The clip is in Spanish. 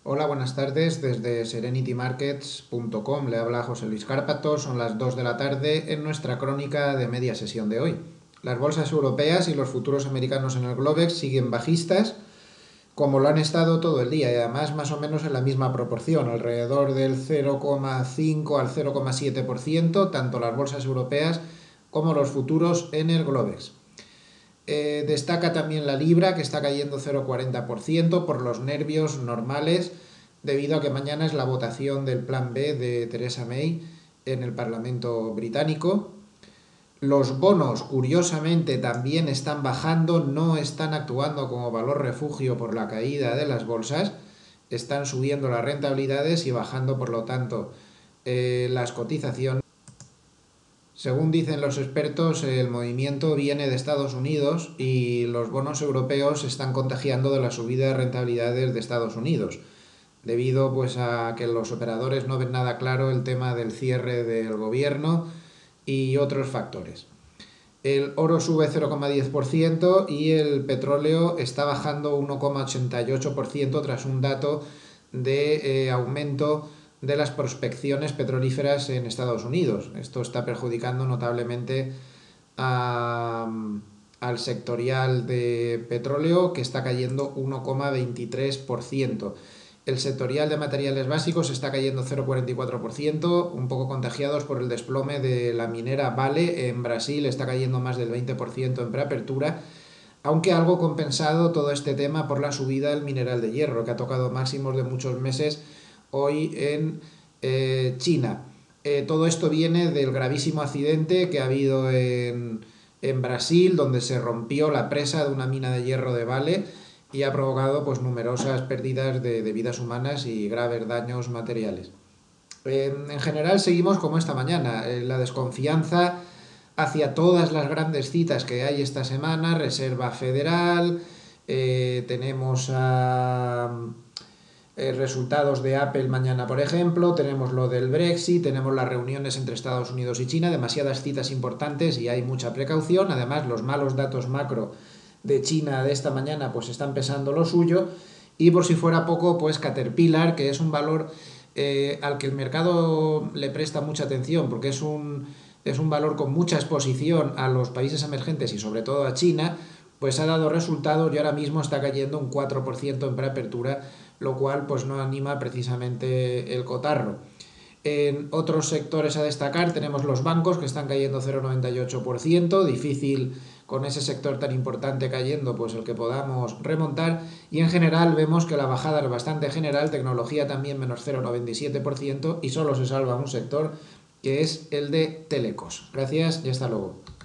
Hola, buenas tardes. Desde serenitymarkets.com le habla José Luis Cárpato. Son las 2 de la tarde en nuestra crónica de media sesión de hoy. Las bolsas europeas y los futuros americanos en el Globex siguen bajistas, como lo han estado todo el día, y además más o menos en la misma proporción, alrededor del 0,5 al 0,7%, tanto las bolsas europeas como los futuros en el Globex. Destaca también la libra, que está cayendo 0,40% por los nervios normales, debido a que mañana es la votación del Plan B de Theresa May en el Parlamento británico. Los bonos, curiosamente, también están bajando, no están actuando como valor refugio por la caída de las bolsas, están subiendo las rentabilidades y bajando, por lo tanto, las cotizaciones. Según dicen los expertos, el movimiento viene de Estados Unidos y los bonos europeos se están contagiando de la subida de rentabilidades de Estados Unidos, debido pues a que los operadores no ven nada claro el tema del cierre del gobierno y otros factores. El oro sube 0,10% y el petróleo está bajando 1,88% tras un dato de aumento de las prospecciones petrolíferas en Estados Unidos. Esto está perjudicando notablemente al sectorial de petróleo, que está cayendo 1,23%. El sectorial de materiales básicos está cayendo 0,44%, un poco contagiados por el desplome de la minera Vale en Brasil, está cayendo más del 20% en preapertura, aunque algo compensado todo este tema por la subida del mineral de hierro, que ha tocado máximos de muchos meses hoy en China. Todo esto viene del gravísimo accidente que ha habido en Brasil, donde se rompió la presa de una mina de hierro de Vale y ha provocado pues numerosas pérdidas de vidas humanas y graves daños materiales. En general seguimos como esta mañana, la desconfianza hacia todas las grandes citas que hay esta semana, Reserva Federal, tenemos resultados de Apple mañana, por ejemplo, tenemos lo del Brexit, tenemos las reuniones entre Estados Unidos y China, demasiadas citas importantes y hay mucha precaución. Además, los malos datos macro de China de esta mañana pues están pesando lo suyo, y por si fuera poco, pues Caterpillar, que es un valor al que el mercado le presta mucha atención porque es un valor con mucha exposición a los países emergentes y sobre todo a China, pues ha dado resultados y ahora mismo está cayendo un 4% en preapertura, lo cual pues no anima precisamente el cotarro. En otros sectores a destacar tenemos los bancos, que están cayendo 0,98%, difícil con ese sector tan importante cayendo pues el que podamos remontar, y en general vemos que la bajada es bastante general, tecnología también menos 0,97% y solo se salva un sector, que es el de telecos. Gracias y hasta luego.